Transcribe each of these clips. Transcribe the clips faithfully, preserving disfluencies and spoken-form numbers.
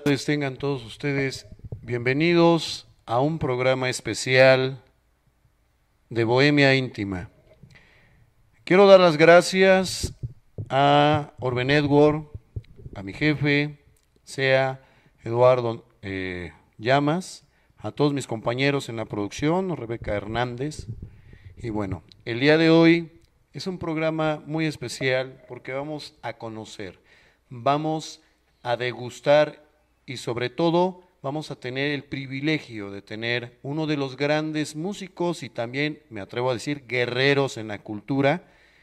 Pues tengan todos ustedes bienvenidos a un programa especial de Bohemia Íntima. Quiero dar las gracias a Orbe Network, a mi jefe, sea Eduardo eh, Llamas, a todos mis compañeros en la producción, Rebeca Hernández. Y bueno, el día de hoy es un programa muy especial porque vamos a conocer, vamos a degustar y sobre todo vamos a tener el privilegio de tener uno de los grandes músicos y también, me atrevo a decir, guerreros en la cultura.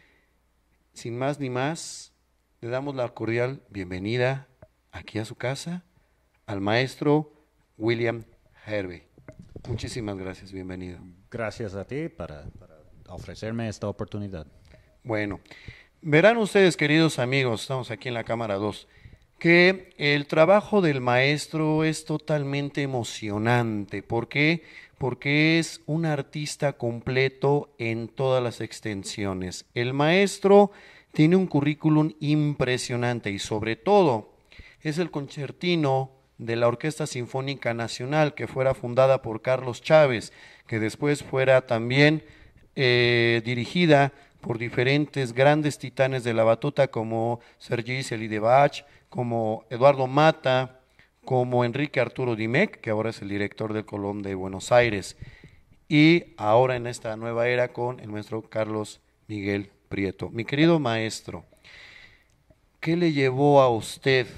Sin más ni más, le damos la cordial bienvenida aquí a su casa al maestro William Hervey. Muchísimas gracias, bienvenido. Gracias a ti para, para ofrecerme esta oportunidad. Bueno, verán ustedes, queridos amigos, estamos aquí en la cámara dos, que el trabajo del maestro es totalmente emocionante. ¿Por qué? Porque es un artista completo en todas las extensiones. El maestro tiene un currículum impresionante y sobre todo es el concertino de la Orquesta Sinfónica Nacional, que fuera fundada por Carlos Chávez, que después fuera también eh, dirigida por diferentes grandes titanes de la batuta como Sergi Celidebach, como Eduardo Mata, como Enrique Arturo Dimec, que ahora es el director del Colón de Buenos Aires, y ahora en esta nueva era con el maestro Carlos Miguel Prieto. Mi querido maestro, ¿qué le llevó a usted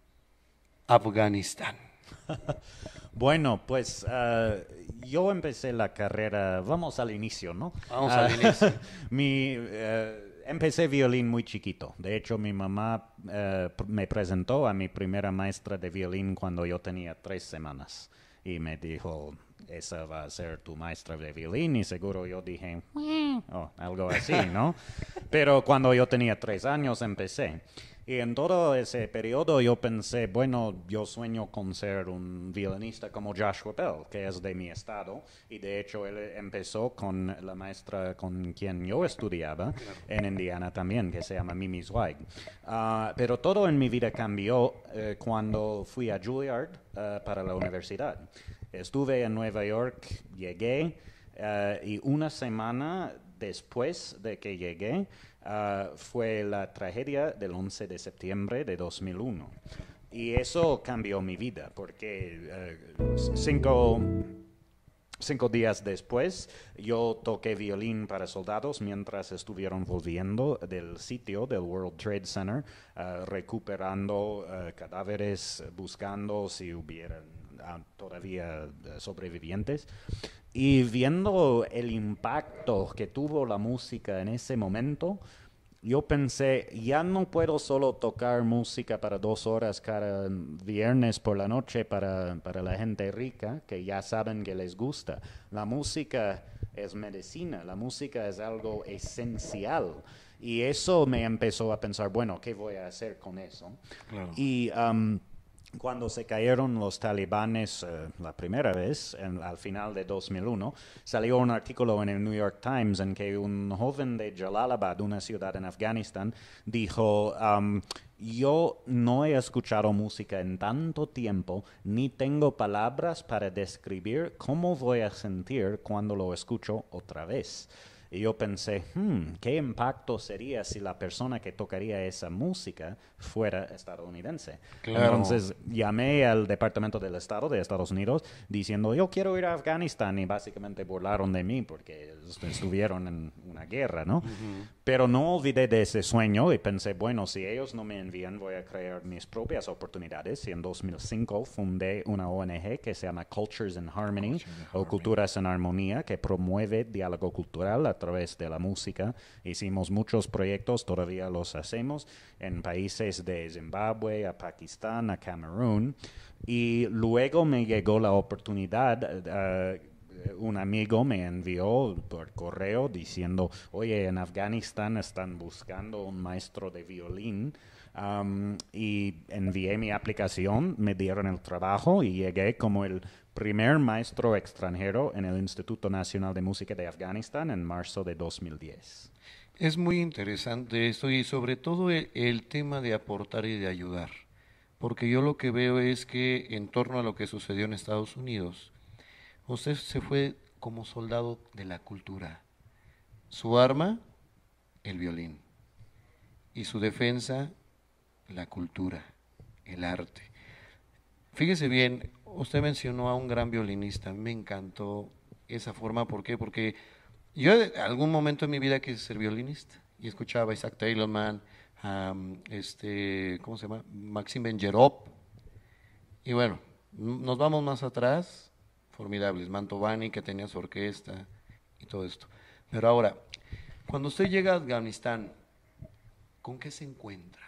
a Afganistán? Bueno, pues uh, yo empecé la carrera, vamos al inicio, ¿no? Vamos Uh, al inicio. mi, uh, empecé violín muy chiquito. De hecho, mi mamá uh, me presentó a mi primera maestra de violín cuando yo tenía tres semanas. Y me dijo, esa va a ser tu maestra de violín. Y seguro yo dije, oh, algo así, ¿no? Pero cuando yo tenía tres años empecé. Y en todo ese periodo yo pensé, bueno, yo sueño con ser un violinista como Joshua Bell, que es de mi estado, y de hecho él empezó con la maestra con quien yo estudiaba en Indiana también, que se llama Mimi Zweig. Uh, pero todo en mi vida cambió uh, cuando fui a Juilliard uh, para la universidad. Estuve en Nueva York, llegué, uh, y una semana después de que llegué, Uh, fue la tragedia del once de septiembre de dos mil uno. Y eso cambió mi vida, porque uh, cinco, cinco días después yo toqué violín para soldados mientras estuvieron volviendo del sitio del World Trade Center, uh, recuperando uh, cadáveres, buscando si hubieran uh, todavía uh, sobrevivientes. Y viendo el impacto que tuvo la música en ese momento, yo pensé, ya no puedo solo tocar música para dos horas cada viernes por la noche para, para la gente rica, que ya saben que les gusta. La música es medicina, la música es algo esencial. Y eso me empezó a pensar, bueno, ¿qué voy a hacer con eso? Claro. Y um, cuando se cayeron los talibanes uh, la primera vez, en, al final de dos mil uno, salió un artículo en el New York Times en que un joven de Jalalabad, una ciudad en Afganistán, dijo, um, yo no he escuchado música en tanto tiempo, ni tengo palabras para describir cómo voy a sentir cuando lo escucho otra vez. Y yo pensé, hmm, ¿qué impacto sería si la persona que tocaría esa música fuera estadounidense? Claro. Entonces llamé al Departamento del Estado de Estados Unidos diciendo, yo quiero ir a Afganistán, y básicamente burlaron de mí porque estuvieron en una guerra, ¿no? Uh-huh. Pero no olvidé de ese sueño y pensé, bueno, si ellos no me envían, voy a crear mis propias oportunidades. Y en dos mil cinco fundé una O N G que se llama Cultures in Harmony, Culture o Harmony. Culturas en Armonía, que promueve diálogo cultural a través de la música. Hicimos muchos proyectos, todavía los hacemos, en países de Zimbabue, a Pakistán, a Camerún. Y luego me llegó la oportunidad, uh, un amigo me envió por correo diciendo, oye, en Afganistán están buscando un maestro de violín. Um, y envié mi aplicación, me dieron el trabajo y llegué como el primer maestro extranjero en el Instituto Nacional de Música de Afganistán en marzo de dos mil diez. Es muy interesante esto y sobre todo el, el tema de aportar y de ayudar. porque yo lo que veo es que en torno a lo que sucedió en Estados Unidos, usted se fue como soldado de la cultura. Su arma, el violín, y su defensa, la cultura, el arte. Fíjese bien, usted mencionó a un gran violinista, me encantó esa forma, ¿por qué? Porque yo en algún momento en mi vida quise ser violinista y escuchaba a Isaac Taylorman, a este, ¿cómo se llama? Maxim Benjerov, y bueno, nos vamos más atrás, formidables, Mantovani que tenía su orquesta y todo esto. Pero ahora, cuando usted llega a Afganistán, ¿con qué se encuentra?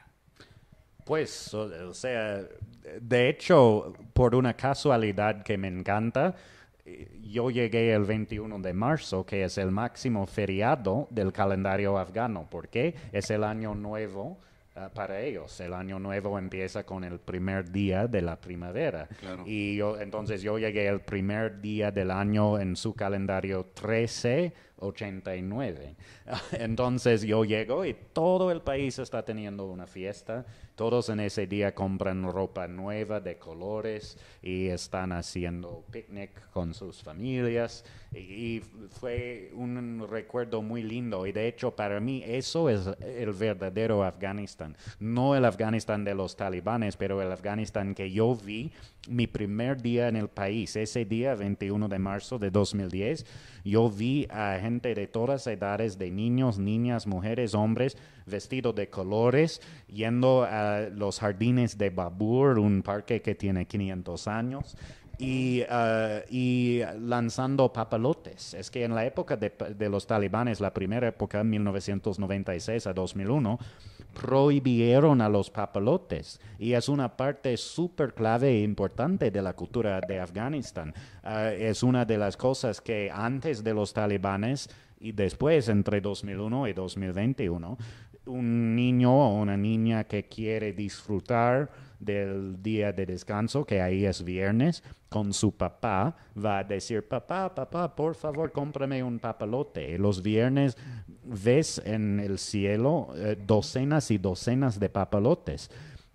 Pues, o, o sea, de hecho, por una casualidad que me encanta, eh, yo llegué el veintiuno de marzo, que es el máximo feriado del calendario afgano. ¿Por qué? Es el año nuevo uh, para ellos. El año nuevo empieza con el primer día de la primavera. Claro. Y yo, entonces yo llegué el primer día del año en su calendario trece ochenta y nueve. Entonces yo llego y todo el país está teniendo una fiesta. Todos en ese día compran ropa nueva de colores y están haciendo picnic con sus familias. Y, y fue un recuerdo muy lindo. Y de hecho para mí eso es el verdadero Afganistán. No el Afganistán de los talibanes, pero el Afganistán que yo vi mi primer día en el país. Ese día, veintiuno de marzo de dos mil diez, yo vi a gente de todas edades, de niños, niñas, mujeres, hombres, vestidos de colores, yendo a los jardines de Babur, un parque que tiene quinientos años, y, uh, y lanzando papalotes. Es que en la época de, de los talibanes, la primera época, mil novecientos noventa y seis a dos mil uno, prohibieron a los papalotes y es una parte súper clave e importante de la cultura de Afganistán. Uh, es una de las cosas que antes de los talibanes y después, entre dos mil uno y dos mil veintiuno, un niño o una niña que quiere disfrutar del día de descanso, que ahí es viernes, con su papá, va a decir, papá, papá, por favor, cómprame un papalote. Los viernes ves en el cielo eh, docenas y docenas de papalotes.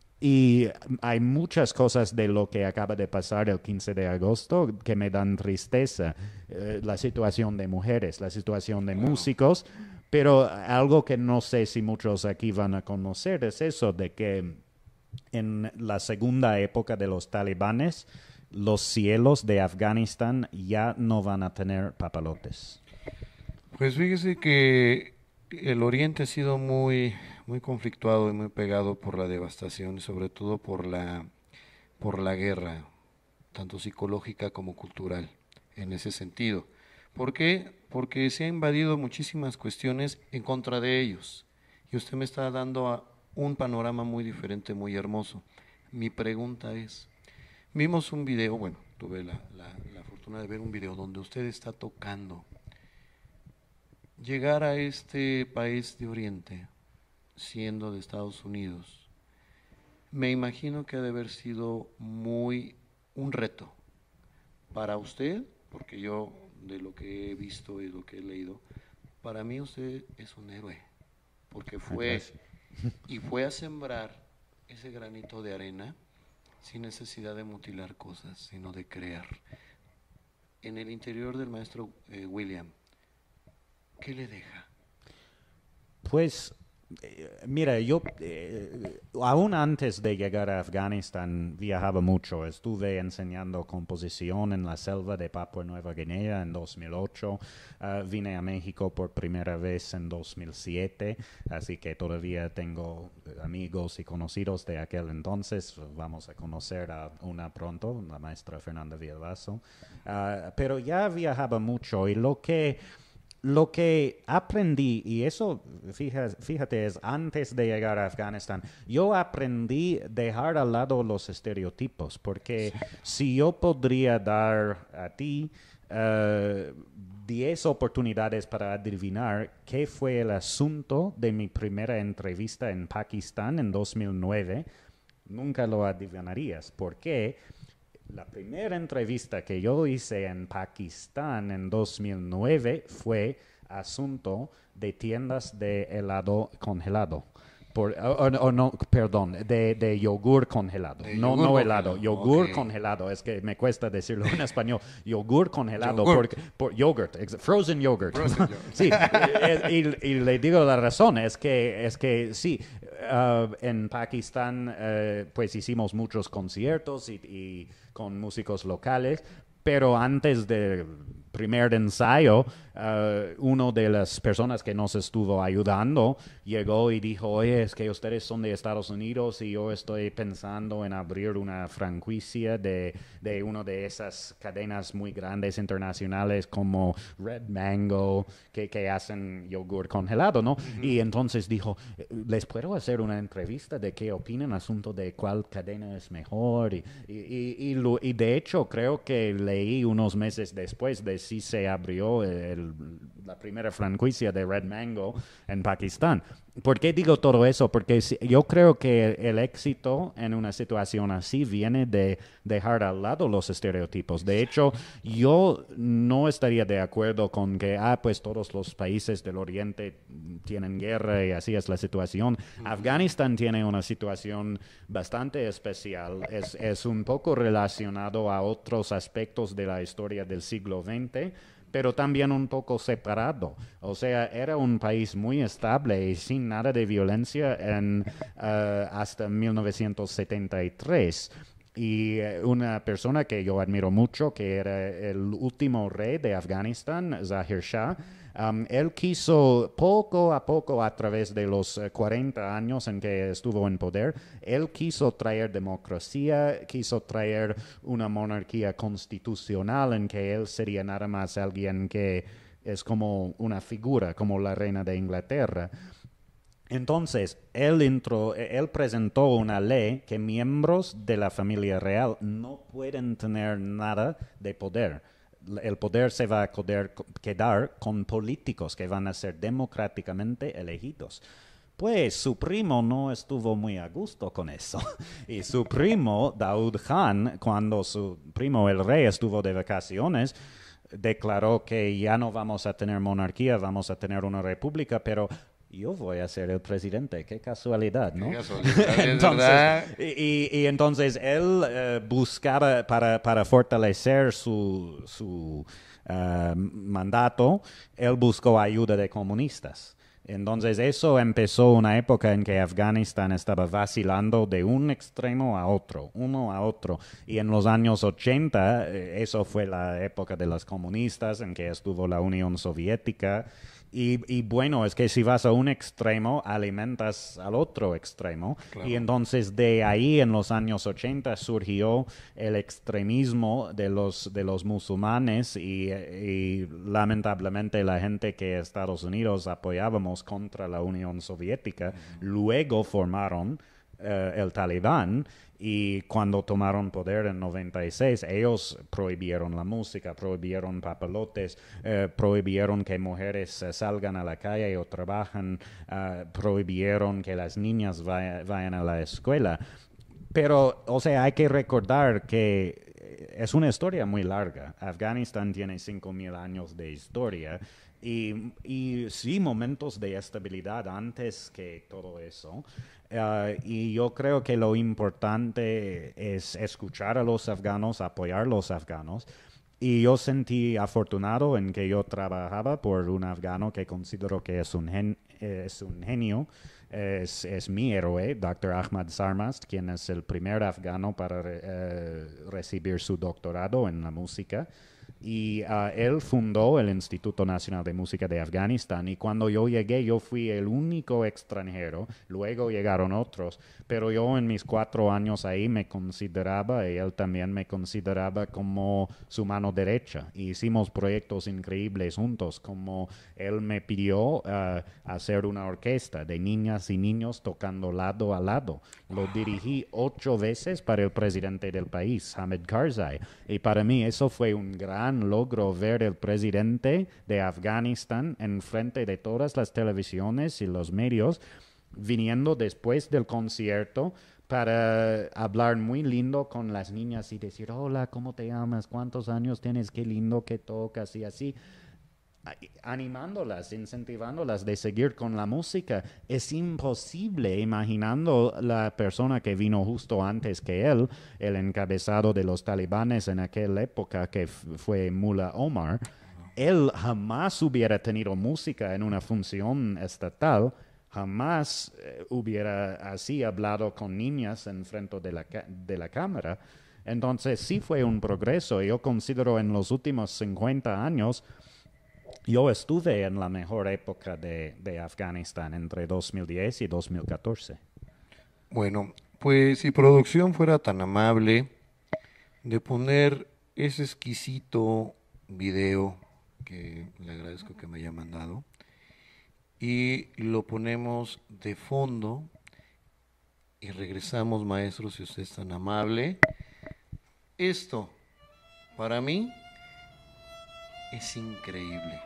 Y hay muchas cosas de lo que acaba de pasar el quince de agosto que me dan tristeza. Eh, la situación de mujeres, la situación de músicos, pero algo que no sé si muchos aquí van a conocer es eso de que en la segunda época de los talibanes, los cielos de Afganistán ya no van a tener papalotes. Pues fíjese que el Oriente ha sido muy, muy conflictuado y muy pegado por la devastación y sobre todo por la, por la guerra, tanto psicológica como cultural, en ese sentido. ¿Por qué? Porque se ha invadido muchísimas cuestiones en contra de ellos. Y usted me está dando a un panorama muy diferente, muy hermoso. Mi pregunta es, vimos un video, bueno, tuve la, la, la fortuna de ver un video donde usted está tocando. Llegar a este país de Oriente, siendo de Estados Unidos, me imagino que ha de haber sido muy un reto para usted, porque yo de lo que he visto y lo que he leído, para mí usted es un héroe, porque fue y fue a sembrar ese granito de arena sin necesidad de mutilar cosas, sino de crear. En el interior del maestro eh, William, ¿qué le deja? Pues, eh, mira, yo eh, aún antes de llegar a Afganistán viajaba mucho. Estuve enseñando composición en la selva de Papua Nueva Guinea en dos mil ocho. Uh, vine a México por primera vez en dos mil siete, así que todavía tengo amigos y conocidos de aquel entonces. Vamos a conocer a una pronto, la maestra Fernanda Villalbazo. Uh, pero ya viajaba mucho y lo que... Lo que aprendí, y eso, fíjate, fíjate, es antes de llegar a Afganistán, yo aprendí a dejar al lado los estereotipos, porque sí. Si yo podría dar a ti uh, diez oportunidades para adivinar qué fue el asunto de mi primera entrevista en Pakistán en dos mil nueve, nunca lo adivinarías. ¿Por qué? La primera entrevista que yo hice en Pakistán en dos mil nueve fue asunto de tiendas de helado congelado. por, o, o no, perdón, de, de yogur congelado. De no, yogur no helado, congelado, yogur ok. congelado. Es que me cuesta decirlo en español. Yogur congelado, Yogurt. porque, por yogurt, ex- frozen yogurt. Frozen yogurt. Sí, eh, y, y le digo la razón, es que, es que sí, uh, en Pakistán uh, pues hicimos muchos conciertos y, y con músicos locales, pero antes del primer ensayo, uh, uno de las personas que nos estuvo ayudando llegó y dijo, oye, es que ustedes son de Estados Unidos y yo estoy pensando en abrir una franquicia de, de una de esas cadenas muy grandes internacionales como Red Mango, que, que hacen yogur congelado, ¿no? Uh-huh. Y entonces dijo, ¿les puedo hacer una entrevista de qué opinan asunto de cuál cadena es mejor? Y, y, y, y, lo, y de hecho creo que leí unos meses después de si se abrió el, la primera franquicia de Red Mango en Pakistán. ¿Por qué digo todo eso? Porque yo creo que el éxito en una situación así viene de dejar al lado los estereotipos. De hecho, yo no estaría de acuerdo con que, ah, pues todos los países del Oriente tienen guerra y así es la situación. Uh-huh. Afganistán tiene una situación bastante especial. Es, es un poco relacionado a otros aspectos de la historia del siglo veinte, pero también un poco separado. O sea, era un país muy estable y sin nada de violencia en, uh, hasta mil novecientos setenta y tres. Y una persona que yo admiro mucho, que era el último rey de Afganistán, Zahir Shah, um, él quiso poco a poco, a través de los uh, cuarenta años en que estuvo en poder, él quiso traer democracia, quiso traer una monarquía constitucional en que él sería nada más alguien que es como una figura, como la reina de Inglaterra. Entonces, él, entró, él presentó una ley que miembros de la familia real no pueden tener nada de poder. El poder se va a poder quedar con políticos que van a ser democráticamente elegidos. Pues su primo no estuvo muy a gusto con eso. Y su primo, Daud Khan, cuando su primo el rey estuvo de vacaciones, declaró que ya no vamos a tener monarquía, vamos a tener una república, pero yo voy a ser el presidente. Qué casualidad, ¿no? Qué casualidad, entonces, y, y entonces él uh, buscaba para, para fortalecer su, su uh, mandato, él buscó ayuda de comunistas. Entonces eso empezó una época en que Afganistán estaba vacilando de un extremo a otro, uno a otro. Y en los años ochenta, eh, eso fue la época de los comunistas, en que estuvo la Unión Soviética. Y, y bueno, es que si vas a un extremo, alimentas al otro extremo. Claro. Y entonces de ahí en los años ochenta surgió el extremismo de los, de los musulmanes y, y lamentablemente la gente que Estados Unidos apoyábamos contra la Unión Soviética, uh-huh. luego formaron uh, el Talibán. Y cuando tomaron poder en noventa y seis, ellos prohibieron la música, prohibieron papalotes, eh, prohibieron que mujeres eh, salgan a la calle o trabajan, uh, prohibieron que las niñas vaya, vayan a la escuela. Pero, o sea, hay que recordar que es una historia muy larga. Afganistán tiene cinco mil años de historia y, y sí momentos de estabilidad antes que todo eso. Uh, y yo creo que lo importante es escuchar a los afganos, apoyar a los afganos. Y yo sentí afortunado en que yo trabajaba por un afgano que considero que es un, gen, es un genio. Es, es mi héroe, doctor Ahmad Sarmast, quien es el primer afgano para uh, recibir su doctorado en la música. Y uh, él fundó el Instituto Nacional de Música de Afganistán y cuando yo llegué yo fui el único extranjero, luego llegaron otros, pero yo en mis cuatro años ahí me consideraba y él también me consideraba como su mano derecha. Y hicimos proyectos increíbles juntos, como él me pidió uh, hacer una orquesta de niñas y niños tocando lado a lado. Lo dirigí ocho veces para el presidente del país, Hamid Karzai, y para mí eso fue un gran logro ver el presidente de Afganistán en frente de todas las televisiones y los medios viniendo después del concierto para hablar muy lindo con las niñas y decir, hola, ¿cómo te llamas? ¿Cuántos años tienes? Qué lindo que tocas y así. animándolas, incentivándolas de seguir con la música. Es imposible imaginando la persona que vino justo antes que él, el encabezado de los talibanes en aquella época, que fue Mullah Omar. Él jamás hubiera tenido música en una función estatal, jamás eh, hubiera así hablado con niñas en frente de la, de la cámara. Entonces sí fue un progreso. Yo considero en los últimos cincuenta años, yo estuve en la mejor época de, de Afganistán entre dos mil diez y dos mil catorce. Bueno, pues si producción fuera tan amable de poner ese exquisito video que le agradezco que me haya mandado y lo ponemos de fondo y regresamos, maestro, si usted es tan amable. Esto, para mí, es increíble.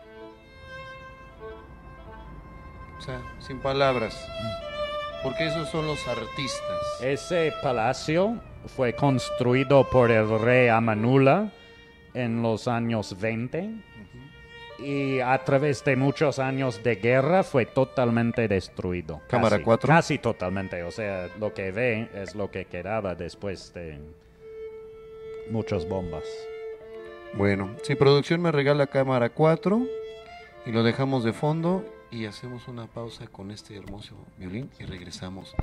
O sea, sin palabras, porque esos son los artistas. Ese palacio fue construido por el rey Amanullah en los años veinte. Uh-huh. Y a través de muchos años de guerra fue totalmente destruido. Cámara casi, cuatro. Casi totalmente. O sea, lo que ve es lo que quedaba después de muchas bombas. Bueno, si producción me regala cámara cuatro y lo dejamos de fondo y hacemos una pausa con este hermoso violín y regresamos.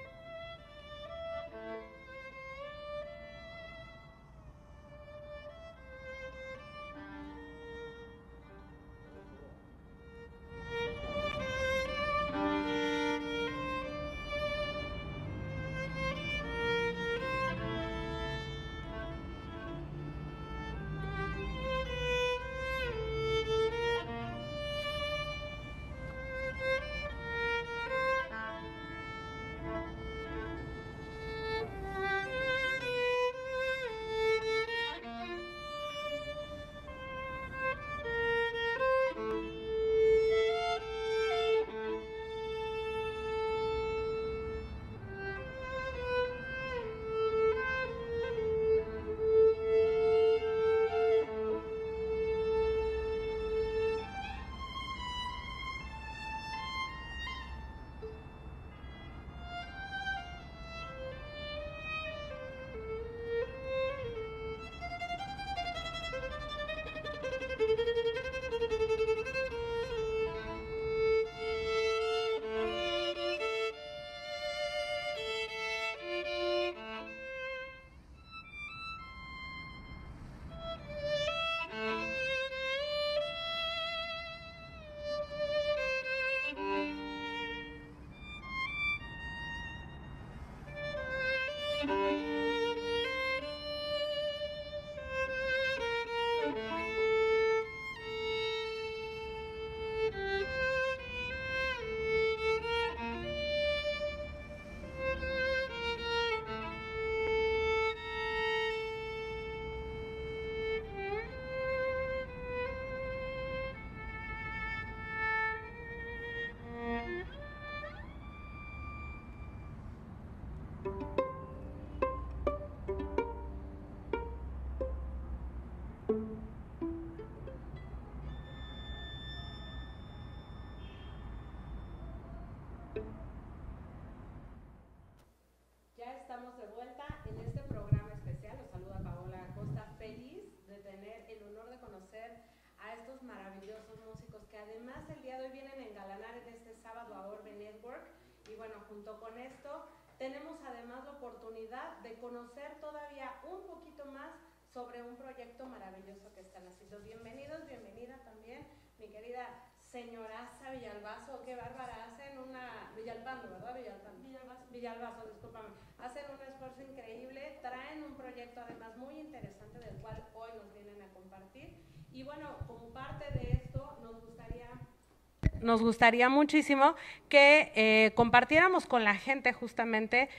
Ya estamos de vuelta en este programa especial. Los saluda Paola Acosta, feliz de tener el honor de conocer a estos maravillosos músicos que además el día de hoy vienen a engalanar en este sábado a Orbe Network. Y bueno, junto con esto tenemos además la oportunidad de conocer todavía un poquito más sobre un proyecto maravilloso que están haciendo. Bienvenidos, bienvenida también, mi querida señoraza Villalbazo. Qué bárbara, hacen una... Villalpando, ¿verdad? Villalpando. Villalbazo. Villalbazo, discúlpame. Hacen un esfuerzo increíble, traen un proyecto además muy interesante del cual hoy nos vienen a compartir. Y bueno, como parte de esto nos gustaría... Nos gustaría muchísimo que eh, compartiéramos con la gente justamente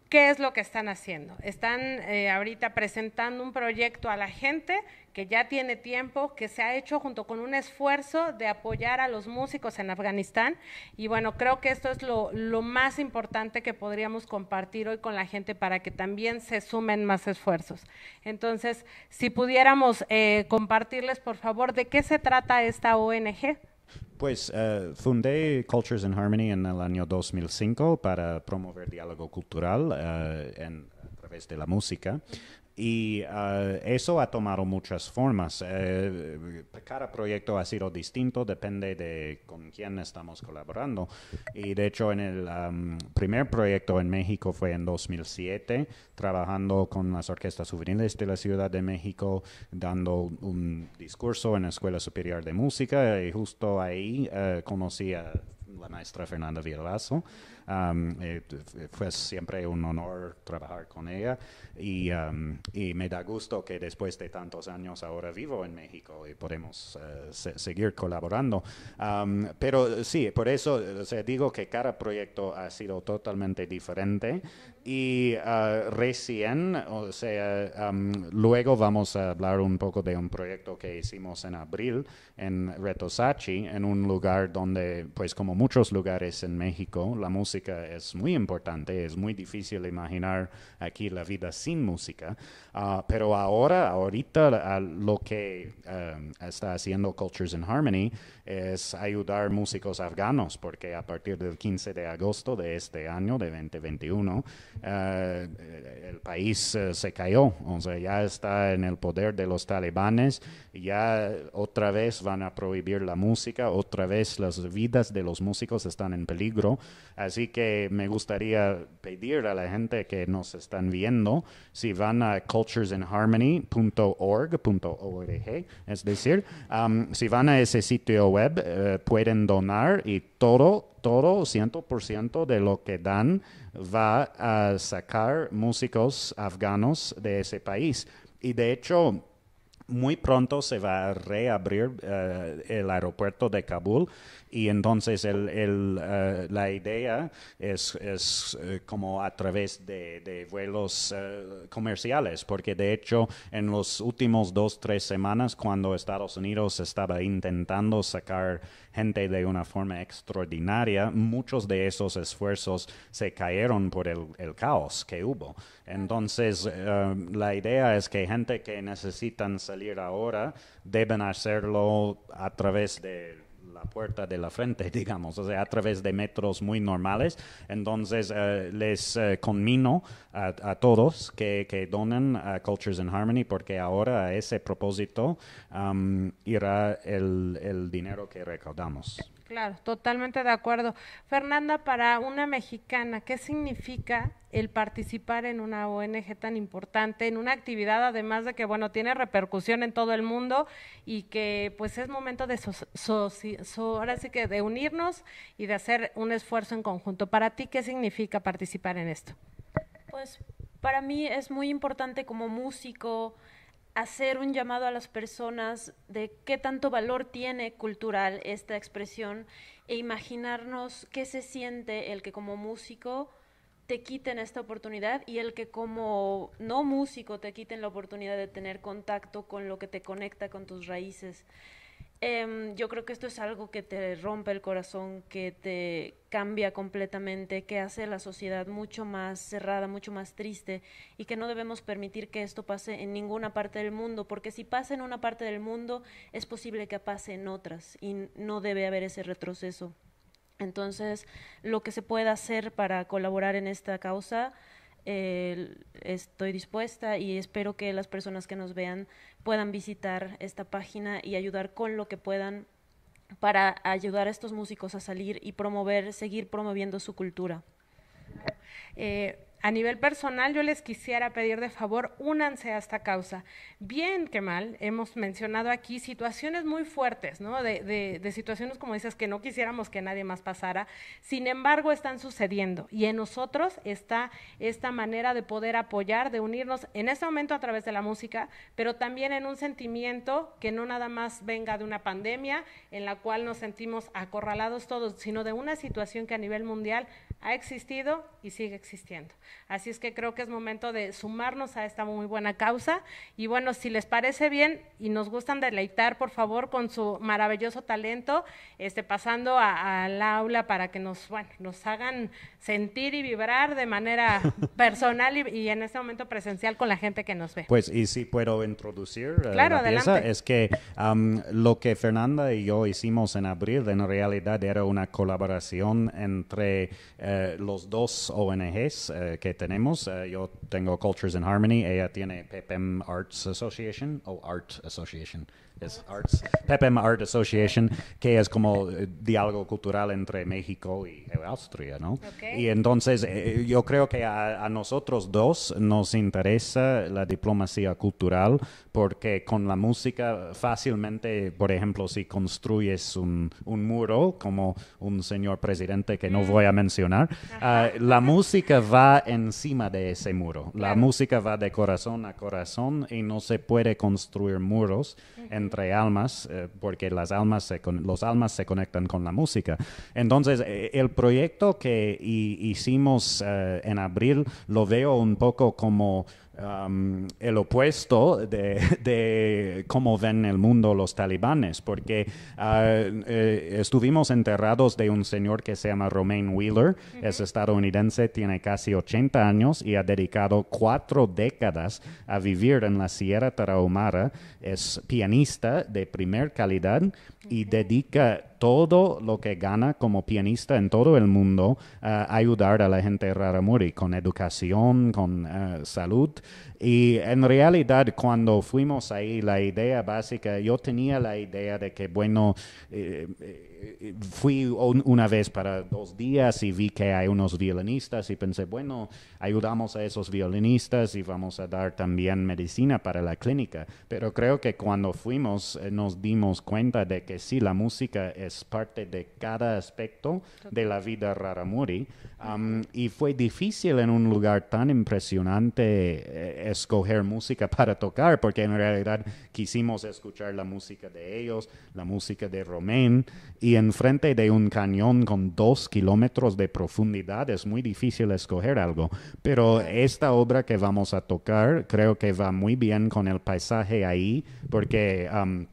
¿qué es lo que están haciendo? Están eh, ahorita presentando un proyecto a la gente que ya tiene tiempo, que se ha hecho junto con un esfuerzo de apoyar a los músicos en Afganistán, y bueno, creo que esto es lo, lo más importante que podríamos compartir hoy con la gente para que también se sumen más esfuerzos. Entonces, si pudiéramos eh, compartirles, por favor, ¿de qué se trata esta O N G? Pues uh, fundé Cultures in Harmony en el año dos mil cinco para promover diálogo cultural uh, en, a través de la música. Y uh, eso ha tomado muchas formas. Uh, cada proyecto ha sido distinto, depende de con quién estamos colaborando. Y de hecho, en el um, primer proyecto en México fue en dos mil siete, trabajando con las orquestas juveniles de la Ciudad de México, dando un discurso en la Escuela Superior de Música. Y justo ahí uh, conocí a la maestra Fernanda Villalbazo. Um, eh, fue siempre un honor trabajar con ella y, um, y me da gusto que después de tantos años ahora vivo en México y podemos uh, se seguir colaborando. Um, pero sí, por eso o sea, digo que cada proyecto ha sido totalmente diferente y uh, recién, o sea, um, luego vamos a hablar un poco de un proyecto que hicimos en abril en Retosachi, en un lugar donde, pues como muchos lugares en México, la música es muy importante, es muy difícil imaginar aquí la vida sin música, uh, pero ahora, ahorita, uh, lo que uh, está haciendo Cultures in Harmony es ayudar músicos afganos, porque a partir del quince de agosto de este año, de veinte veintiuno, uh, el país uh, se cayó, o sea, ya está en el poder de los talibanes, ya otra vez van a prohibir la música, otra vez las vidas de los músicos están en peligro, así que me gustaría pedir a la gente que nos están viendo, si van a cultures in harmony punto org, es decir, um, si van a ese sitio web, uh, pueden donar y todo, todo, cien por ciento de lo que dan va a sacar músicos afganos de ese país. Y de hecho, muy pronto se va a reabrir uh, el aeropuerto de Kabul y entonces el, el, uh, la idea es, es uh, como a través de, de vuelos uh, comerciales, porque de hecho en los últimos dos, tres semanas cuando Estados Unidos estaba intentando sacar gente de una forma extraordinaria, muchos de esos esfuerzos se cayeron por el, el caos que hubo. Entonces, uh, la idea es que gente que necesitan salir ahora deben hacerlo a través de la puerta de la frente, digamos, o sea, a través de metros muy normales. Entonces, uh, les uh, conmino a, a todos que, que donen a Cultures in Harmony, porque ahora a ese propósito um, irá el, el dinero que recaudamos. Claro, totalmente de acuerdo. Fernanda, para una mexicana, ¿qué significa el participar en una O N G tan importante, en una actividad además de que, bueno, tiene repercusión en todo el mundo y que pues es momento de, so, so, so, ahora sí que de unirnos y de hacer un esfuerzo en conjunto? Para ti, ¿qué significa participar en esto? Pues para mí es muy importante como músico hacer un llamado a las personas de qué tanto valor tiene cultural esta expresión e imaginarnos qué se siente el que como músico te quiten esta oportunidad y el que como no músico te quiten la oportunidad de tener contacto con lo que te conecta con tus raíces. Eh, yo creo que esto es algo que te rompe el corazón, que te cambia completamente, que hace la sociedad mucho más cerrada, mucho más triste y que no debemos permitir que esto pase en ninguna parte del mundo, porque si pasa en una parte del mundo es posible que pase en otras y no debe haber ese retroceso. Entonces, lo que se pueda hacer para colaborar en esta causa, eh, estoy dispuesta y espero que las personas que nos vean puedan visitar esta página y ayudar con lo que puedan para ayudar a estos músicos a salir y promover, seguir promoviendo su cultura. Eh, a nivel personal, yo les quisiera pedir de favor, únanse a esta causa. Bien que mal, hemos mencionado aquí situaciones muy fuertes, ¿no? De, de, de situaciones, como dices, que no quisiéramos que nadie más pasara, sin embargo están sucediendo y en nosotros está esta manera de poder apoyar, de unirnos en este momento a través de la música, pero también en un sentimiento que no nada más venga de una pandemia en la cual nos sentimos acorralados todos, sino de una situación que a nivel mundial ha existido y sigue existiendo. Así es que creo que es momento de sumarnos a esta muy buena causa. Y bueno, si les parece bien y nos gustan deleitar, por favor, con su maravilloso talento, este, pasando al aula para que nos, bueno, nos hagan sentir y vibrar de manera personal y, y en este momento presencial con la gente que nos ve. Pues, y si puedo introducir uh, claro, la pieza, adelante. es que um, lo que Fernanda y yo hicimos en abril en realidad era una colaboración entre uh, los dos O N Ges uh, que tenemos. Uh, yo tengo Cultures in Harmony, ella tiene P P M Arts Association, o Art Association. Es Arts, P P M Art Association, que es como eh, diálogo cultural entre México y Austria, ¿no? Okay. Y entonces eh, yo creo que a, a nosotros dos nos interesa la diplomacia cultural porque con la música fácilmente, por ejemplo, si construyes un, un muro, como un señor presidente que no voy a mencionar, uh, la música va encima de ese muro. La claro. música va de corazón a corazón y no se puede construir muros uh-huh. entre almas, eh, porque las almas se con, los almas se conectan con la música. Entonces, eh, el proyecto que hi, hicimos eh, en abril lo veo un poco como Um, el opuesto de, de cómo ven el mundo los talibanes, porque uh, eh, estuvimos enterrados de un señor que se llama Romain Wheeler, uh-huh. es estadounidense, tiene casi ochenta años y ha dedicado cuatro décadas a vivir en la Sierra Tarahumara, es pianista de primer calidad uh-huh. y dedica todo lo que gana como pianista en todo el mundo uh, a ayudar a la gente rarámuri con educación, con uh, salud. Y en realidad cuando fuimos ahí, la idea básica, yo tenía la idea de que, bueno, eh, eh, fui un, una vez para dos días y vi que hay unos violinistas y pensé, bueno, ayudamos a esos violinistas y vamos a dar también medicina para la clínica. Pero creo que cuando fuimos eh, nos dimos cuenta de que sí, la música es parte de cada aspecto de la vida rarámuri. Um, y fue difícil en un lugar tan impresionante eh, escoger música para tocar, porque en realidad quisimos escuchar la música de ellos, la música de Romain, y enfrente de un cañón con dos kilómetros de profundidad es muy difícil escoger algo. Pero esta obra que vamos a tocar creo que va muy bien con el paisaje ahí, porque Um,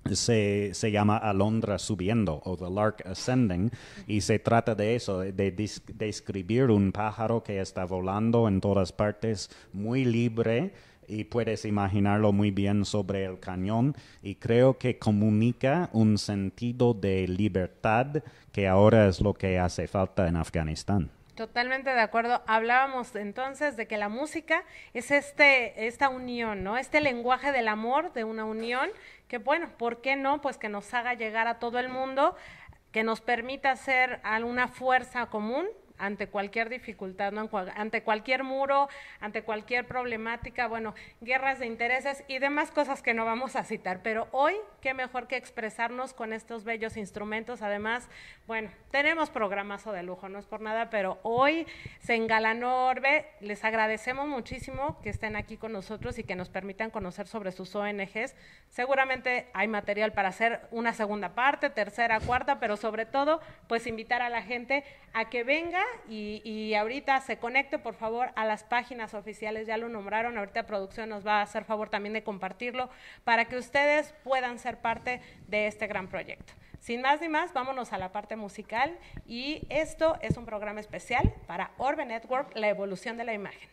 Se, se llama Alondra subiendo o The Lark Ascending y se trata de eso, de, de describir un pájaro que está volando en todas partes muy libre y puedes imaginarlo muy bien sobre el cañón y creo que comunica un sentido de libertad que ahora es lo que hace falta en Afganistán. Totalmente de acuerdo. Hablábamos entonces de que la música es este, esta unión, ¿no? Este lenguaje del amor, de una unión, que bueno, ¿por qué no? Pues que nos haga llegar a todo el mundo, que nos permita ser alguna fuerza común ante cualquier dificultad, ¿no? Ante cualquier muro, ante cualquier problemática, bueno, guerras de intereses y demás cosas que no vamos a citar, pero hoy, qué mejor que expresarnos con estos bellos instrumentos. Además, bueno, tenemos programazo de lujo, no es por nada, pero hoy se engalanó Orbe. Les agradecemos muchísimo que estén aquí con nosotros y que nos permitan conocer sobre sus O N Ges. Seguramente hay material para hacer una segunda parte, tercera, cuarta, pero sobre todo, pues invitar a la gente a que venga y, y ahorita se conecte, por favor, a las páginas oficiales, ya lo nombraron, ahorita producción nos va a hacer favor también de compartirlo, para que ustedes puedan ser parte de este gran proyecto. Sin más ni más, vámonos a la parte musical, y esto es un programa especial para Orbe Network, la evolución de la imagen.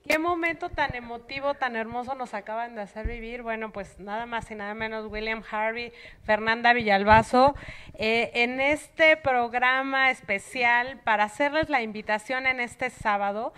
Qué momento tan emotivo, tan hermoso nos acaban de hacer vivir. Bueno, pues nada más y nada menos William Harvey, Fernanda Villalbazo, eh, en este programa especial para hacerles la invitación en este sábado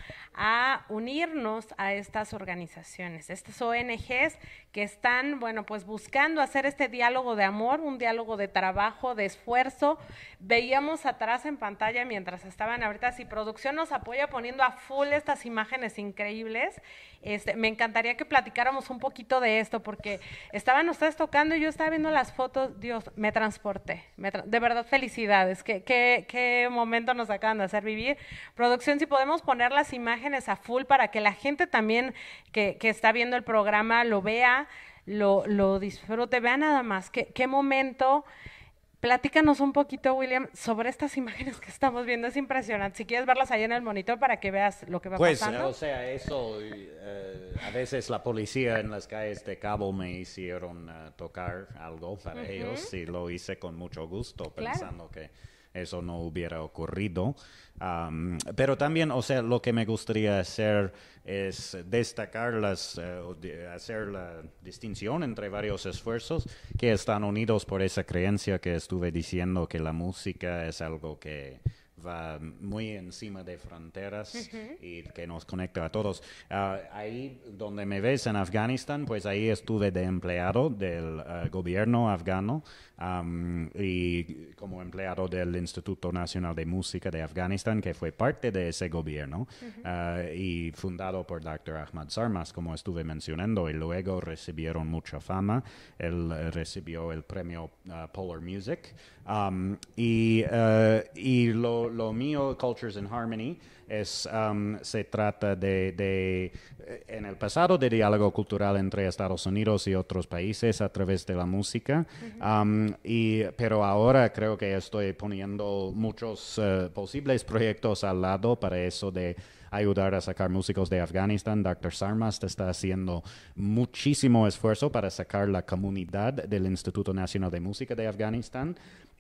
a unirnos a estas organizaciones, estas O N Ges que están, bueno, pues buscando hacer este diálogo de amor, un diálogo de trabajo, de esfuerzo. Veíamos atrás en pantalla mientras estaban ahorita, si producción nos apoya poniendo a full estas imágenes increíbles. Este, me encantaría que platicáramos un poquito de esto, porque estaban ustedes tocando y yo estaba viendo las fotos. Dios, me transporté, me tra de verdad felicidades, qué, qué, qué momento nos acaban de hacer vivir. Producción, si podemos poner las imágenes a full para que la gente también que, que está viendo el programa lo vea, lo, lo disfrute, vea nada más, qué, qué momento. Platícanos un poquito, William, sobre estas imágenes que estamos viendo. Es impresionante. Si quieres verlas ahí en el monitor para que veas lo que va pues, pasando. Pues, o sea, eso, uh, a veces la policía en las calles de Cabo me hicieron uh, tocar algo para uh-huh. ellos y lo hice con mucho gusto, pensando claro. que eso no hubiera ocurrido. Um, pero también, o sea, lo que me gustaría hacer es destacar las, uh, de hacer la distinción entre varios esfuerzos que están unidos por esa creencia que estuve diciendo, que la música es algo que va muy encima de fronteras uh-huh. y que nos conecta a todos. Uh, ahí donde me ves en Afganistán, pues ahí estuve de empleado del uh, gobierno afgano um, y como empleado del Instituto Nacional de Música de Afganistán, que fue parte de ese gobierno uh-huh. uh, y fundado por doctor Ahmad Sarmas, como estuve mencionando, y luego recibieron mucha fama. Él uh, recibió el premio uh, Polar Music um, y, uh, y lo Lo mío, Cultures in Harmony, es, um, se trata de, de, en el pasado, de diálogo cultural entre Estados Unidos y otros países a través de la música, uh-huh. um, y, pero ahora creo que estoy poniendo muchos uh, posibles proyectos al lado para eso de ayudar a sacar músicos de Afganistán. doctor Sarmas está haciendo muchísimo esfuerzo para sacar la comunidad del Instituto Nacional de Música de Afganistán.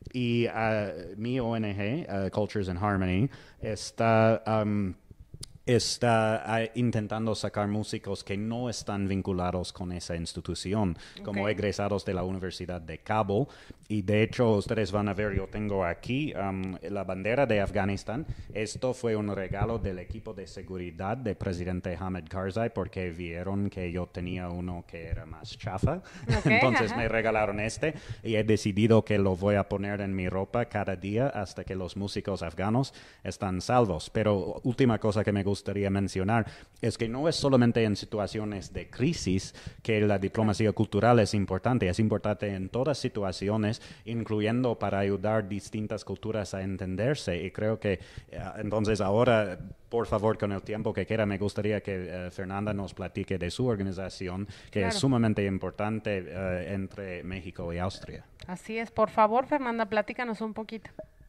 Y uh, mi O N G, uh, Cultures in Harmony, está, um, está uh, intentando sacar músicos que no están vinculados con esa institución, okay. como egresados de la Universidad de Cabo. Y de hecho, ustedes van a ver, yo tengo aquí um, la bandera de Afganistán. Esto fue un regalo del equipo de seguridad del presidente Hamid Karzai, porque vieron que yo tenía uno que era más chafa. Okay, Entonces ajá. me regalaron este y he decidido que lo voy a poner en mi ropa cada día hasta que los músicos afganos están salvos. Pero última cosa que me gustaría mencionar es que no es solamente en situaciones de crisis que la diplomacia cultural es importante. Es importante en todas situaciones, incluyendo para ayudar distintas culturas a entenderse. Y creo que uh, entonces ahora, por favor, con el tiempo que queda, me gustaría que uh, Fernanda nos platique de su organización, que claro. es sumamente importante uh, entre México y Austria. Así es. Por favor, Fernanda, platícanos un poquito.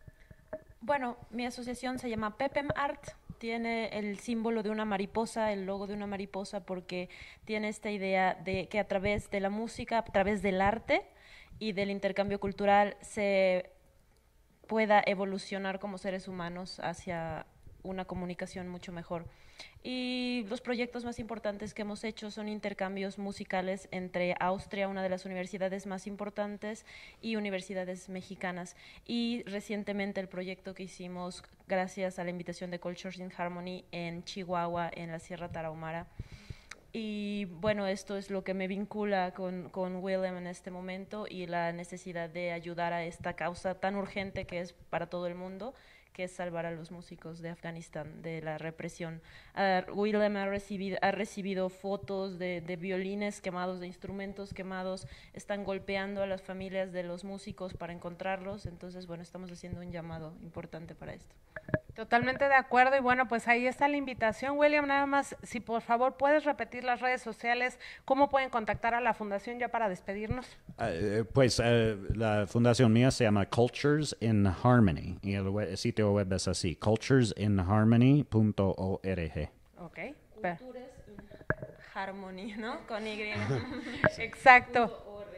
Bueno, mi asociación se llama Pepem Art. Tiene el símbolo de una mariposa, el logo de una mariposa, porque tiene esta idea de que a través de la música, a través del arte y del intercambio cultural se pueda evolucionar como seres humanos hacia una comunicación mucho mejor. Y los proyectos más importantes que hemos hecho son intercambios musicales entre Austria, una de las universidades más importantes, y universidades mexicanas. Y recientemente el proyecto que hicimos gracias a la invitación de Cultures in Harmony en Chihuahua, en la Sierra Tarahumara. Y bueno, esto es lo que me vincula con, con William en este momento, y la necesidad de ayudar a esta causa tan urgente que es para todo el mundo, que es salvar a los músicos de Afganistán de la represión. Uh, William ha recibido, ha recibido fotos de, de violines quemados, de instrumentos quemados. Están golpeando a las familias de los músicos para encontrarlos. Entonces, bueno, estamos haciendo un llamado importante para esto. Totalmente de acuerdo, y bueno, pues ahí está la invitación. William, nada más, si por favor puedes repetir las redes sociales, ¿cómo pueden contactar a la fundación ya para despedirnos? Uh, pues uh, la fundación mía se llama Cultures in Harmony, y el, web, el sitio web es así, cultures in harmony punto org. Ok. Cultures in Harmony, ¿no? Con Y. Exacto.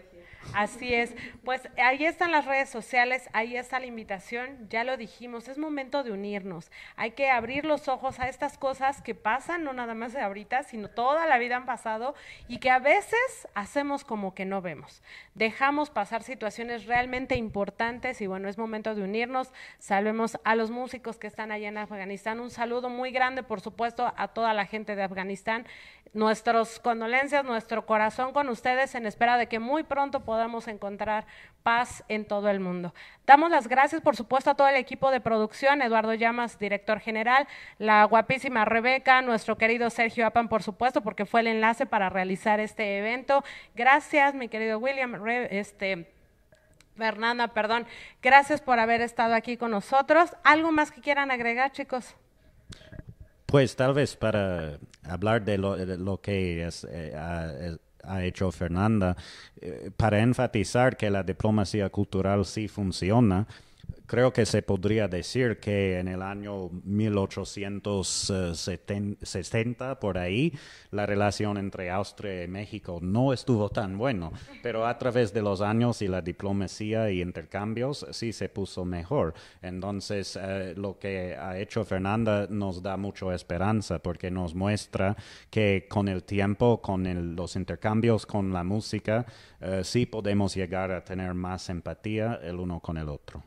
Así es, pues ahí están las redes sociales, ahí está la invitación, ya lo dijimos, es momento de unirnos, hay que abrir los ojos a estas cosas que pasan, no nada más de ahorita, sino toda la vida han pasado y que a veces hacemos como que no vemos, dejamos pasar situaciones realmente importantes y bueno, es momento de unirnos, salvemos a los músicos que están allá en Afganistán, un saludo muy grande por supuesto a toda la gente de Afganistán, nuestras condolencias, nuestro corazón con ustedes en espera de que muy pronto podamos encontrar paz en todo el mundo. Damos las gracias, por supuesto, a todo el equipo de producción, Eduardo Llamas, director general, la guapísima Rebeca, nuestro querido Sergio Apan, por supuesto, porque fue el enlace para realizar este evento. Gracias, mi querido William, Re, este, Fernanda, perdón, gracias por haber estado aquí con nosotros. ¿Algo más que quieran agregar, chicos? Pues tal vez para hablar de lo, de lo que es, eh, ha, ha hecho Fernanda, eh, para enfatizar que la diplomacia cultural sí funciona, creo que se podría decir que en el año mil ochocientos sesenta, por ahí, la relación entre Austria y México no estuvo tan bueno, pero a través de los años y la diplomacia y intercambios sí se puso mejor. Entonces, eh, lo que ha hecho Fernanda nos da mucha esperanza porque nos muestra que con el tiempo, con el, los intercambios, con la música, eh, sí podemos llegar a tener más empatía el uno con el otro.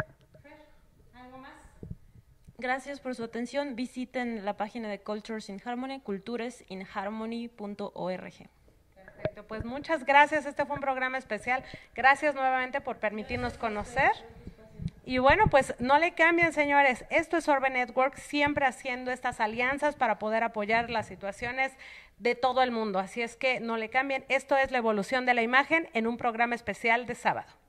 Gracias por su atención. Visiten la página de Cultures in Harmony, cultures in harmony punto org. Perfecto, pues muchas gracias. Este fue un programa especial. Gracias nuevamente por permitirnos conocer. Y bueno, pues no le cambien, señores. Esto es Orbe Network, siempre haciendo estas alianzas para poder apoyar las situaciones de todo el mundo. Así es que no le cambien. Esto es la evolución de la imagen en un programa especial de sábado.